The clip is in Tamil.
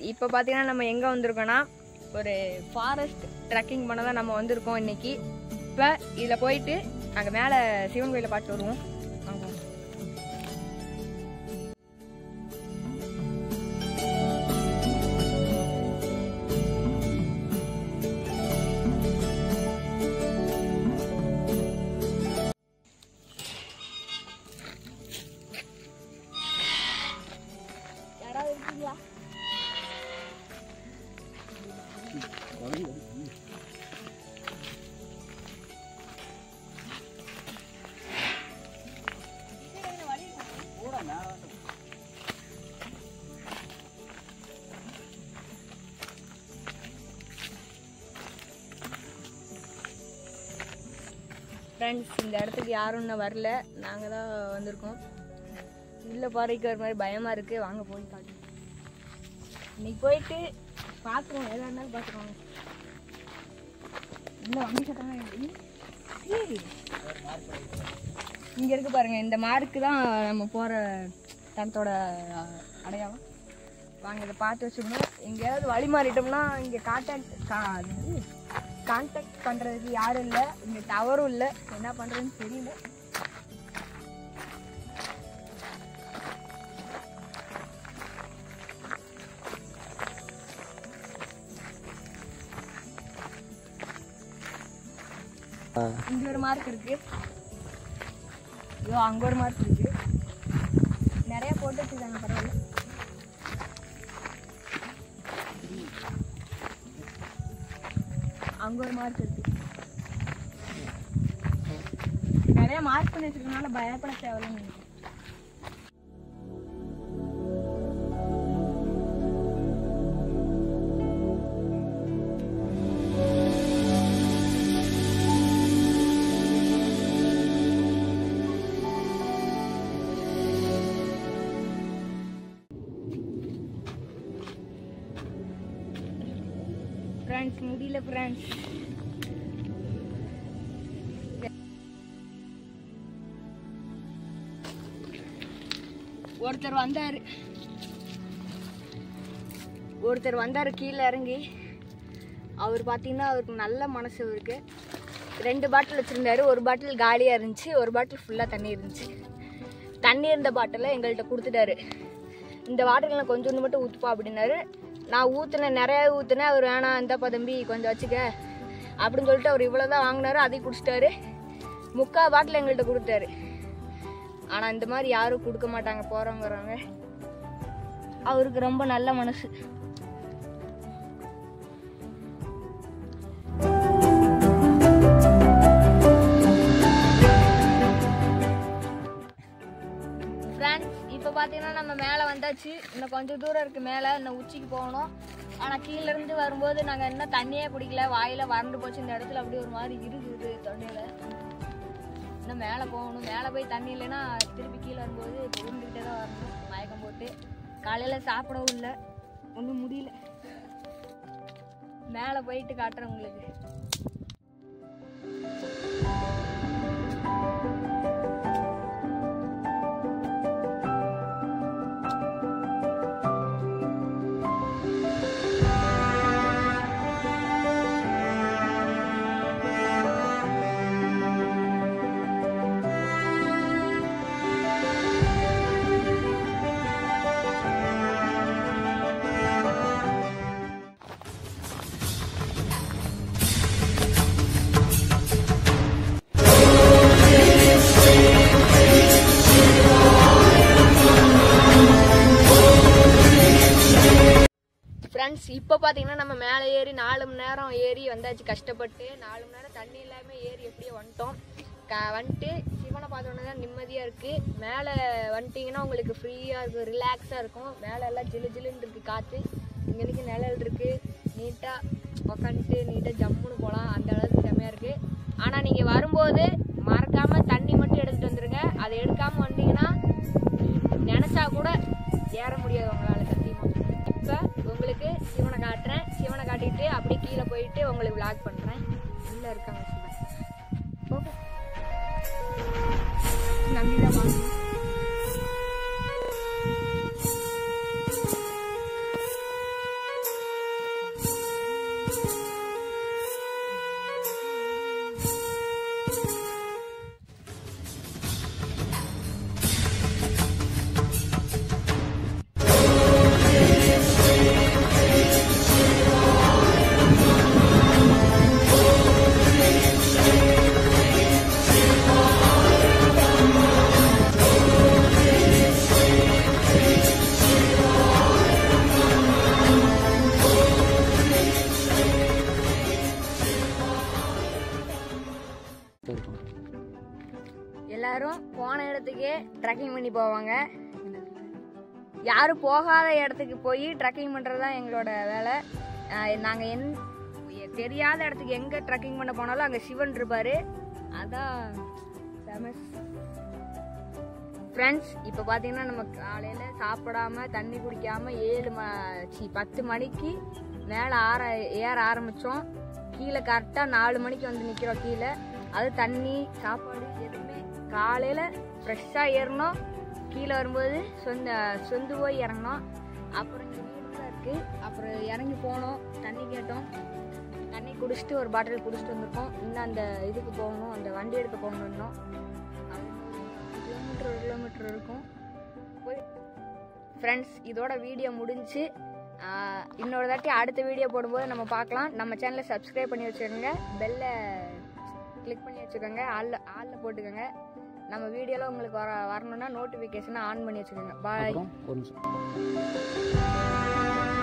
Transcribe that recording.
இப்போ பார்த்தீங்கன்னா நம்ம எங்கே வந்திருக்கோன்னா ஒரு ஃபாரஸ்ட் ட்ரெக்கிங் பண்ண தான் நம்ம வந்திருக்கோம் இன்னைக்கு. இப்போ இதில் போயிட்டு அங்கே மேலே சிவன் கோயிலை பார்த்துட்டு வருவோம். யாராவது இருக்கீங்களா? ஃப்ரெண்ட்ஸ், இந்த இடத்துக்கு யாரும் இன்னும் வரல, நாங்கள் தான் வந்திருக்கோம். இல்லை பாறைக்கு ஒரு மாதிரி பயமாக இருக்குது. வாங்க போய் காட்டுவோம். இன்னைக்கு போயிட்டு பார்த்துருவோம், எதாக இருந்தாலும் பார்த்துருவாங்க. இல்லை வண்டி சத்தமாக இங்கே இருக்கு பாருங்கள். இந்த மார்க்கு தான் நம்ம போகிற தனத்தோட அடையாளம். வாங்க இதை பார்த்து வச்சுக்கணும். எங்கேயாவது வழி மாறிட்டோம்னா இங்கே கான்டாக்ட் பண்ணுறதுக்கு யாரும் இல்லை, இங்கே டவரும் இல்லை. என்ன பண்ணுறதுன்னு தெரியல. இங்கே ஒரு மார்க் இருக்கு, ஐயோ அங்கே ஒரு மார்க் இருக்கு. நிறைய போட்டு வச்சுருக்காங்க, பரவாயில்ல. அங்கே ஒரு மார்க் இருக்கு. நிறைய மார்க் பண்ணி வச்சிருக்கனால பயப்பட தேவையில்லைன்னு. ஃப்ரெண்ட்ஸ் முடியல ஃப்ரெண்ட்ஸ். ஒருத்தர் வந்தார் கீழே இறங்கி. அவர் பார்த்தீங்கன்னா அவருக்கு நல்ல மனசு இருக்கு. 2 பாட்டில் வச்சுருந்தாரு. ஒரு பாட்டில் காலியாக இருந்துச்சு, ஒரு பாட்டில் ஃபுல்லாக தண்ணி இருந்துச்சு. தண்ணி இருந்த பாட்டிலை எங்கள்கிட்ட கொடுத்துட்டாரு. இந்த வாட்டரில் கொஞ்சோண்டு மட்டும் ஊற்றுப்பா அப்படின்னாரு. நான் ஊற்றுனேன், நிறையா ஊற்றுனேன். அவர் வேணாம், இந்தப்பா தம்பி கொஞ்சம் வச்சுக்க அப்படின்னு சொல்லிட்டு அவர் இவ்வளோ தான் வாங்கினாரு. அதையும் குடிச்சிட்டாரு. 3/4 பாட்டில் எங்கள்கிட்ட கொடுத்தாரு. ஆனால் இந்த மாதிரி யாரும் கொடுக்க மாட்டாங்க போகிறவங்க வரவங்க. அவருக்கு ரொம்ப நல்ல மனசு. ஃப்ரெண்ட்ஸ், இப்போ பார்த்தீங்கன்னா நம்ம மேலே வந்தாச்சு. இன்னும் கொஞ்சம் தூரம் இருக்குது மேலே, இன்னும் உச்சிக்கு போகணும். ஆனால் கீழேருந்து வரும்போது நாங்கள் இன்னும் தண்ணியே குடிக்கல, வாயில் வறண்டு போச்சு. இந்த இடத்துல அப்படி ஒரு மாதிரி இருக்குது தொண்டையில். இன்னும் மேலே போகணும். மேலே போய் தண்ணி இல்லைன்னா திருப்பி கீழே வரும்போது உருண்டுக்கிட்டே தான் வரணும், மயக்கம் போட்டு. காலையில் சாப்பிடவும் இல்லை, ஒன்றும் முடியல. மேலே போயிட்டு காட்டுறேன் உங்களுக்கு. ஃப்ரெண்ட்ஸ், இப்போ பார்த்தீங்கன்னா நம்ம மேலே ஏறி 4 மணி நேரம் ஏறி வந்தாச்சு கஷ்டப்பட்டு. 4 மணி நேரம் தண்ணி இல்லாமல் ஏறி எப்படியோ வந்துட்டோம். வந்துட்டு சிவனை பார்த்தோன்னே தான் நிம்மதியாக இருக்குது. மேலே வந்துட்டிங்கன்னா உங்களுக்கு ஃப்ரீயாக இருக்கும், ரிலாக்ஸாக இருக்கும். மேலே எல்லாம் ஜிலு ஜிலுன்னு இருக்குது காற்று. இங்கேக்கு நிழல் இருக்குது. நீட்டாக உக்காந்துட்டு நீட்டாக ஜம்முன்னு போகலாம். அந்த அளவுக்கு செம்மையாக இருக்குது. ஆனால் நீங்கள் வரும்போது மறக்காமல் தண்ணி மட்டும் எடுத்துகிட்டு வந்துடுங்க. அதை எடுக்காமல் வந்தீங்கன்னா நினச்சா கூட ஏற முடியாது உங்களால் சத்தியமாக. இப்போ உங்களுக்கு சிவனை காட்டுறேன். சிவனை காட்டிட்டு அப்படியே கீழே போயிட்டு உங்களுக்கு விளாக் பண்ணுறேன். உள்ளே இருக்காங்க சிவன். ஓகே, நம்பி தான் வாங்க. இடத்துக்கே ட்ரெக்கிங் பண்ணி போவாங்க. யாரும் போகாத இடத்துக்கு போய் ட்ரெக்கிங் பண்ணுறது தான் எங்களோட வேலை. நாங்கள் தெரியாத இடத்துக்கு எங்கே ட்ரெக்கிங் பண்ண போனாலும் அங்கே சிவன் இருப்பார். அதான் ஃபேமஸ். ஃப்ரெண்ட்ஸ், இப்போ பார்த்தீங்கன்னா நம்ம காலையில் சாப்பிடாம தண்ணி குடிக்காமல் 10 மணிக்கு மேலே ஏற ஆரம்பித்தோம். கீழே கரெக்டாக 4 மணிக்கு வந்து நிற்கிறோம் கீழே. அது தண்ணி சாப்பாடு எதுவுமே காலையில் ஃப்ரெஷ்ஷாக ஏறினோம். கீழே வரும்போது சொந்து போய் இறங்கினோம். அப்புறம் இங்கே வீடுலாம் இருக்குது. அப்புறம் இறங்கி போனோம், தண்ணி கேட்டோம். தண்ணி குடிச்சிட்டு ஒரு பாட்டில் குடிச்சிட்டு வந்திருக்கோம். இன்னும் அந்த இதுக்கு போகணும், அந்த வண்டி எடுக்க போகணும். இன்னும் 1 கிலோமீட்டர் இருக்கும். போய் ஃப்ரெண்ட்ஸ், இதோட வீடியோ முடிஞ்சு. இன்னொரு தாட்டி அடுத்த வீடியோ போடும்போது நம்ம பார்க்கலாம். நம்ம சேனலை சப்ஸ்கிரைப் பண்ணி வச்சுக்கோங்க, பெல்லை கிளிக் பண்ணி வச்சுக்கோங்க, ஆளில் போட்டுக்கோங்க. நம்ம வீடியோவில் உங்களுக்கு வரணுன்னா நோட்டிஃபிகேஷனை ஆன் பண்ணி வச்சுக்கோங்க. பாய்.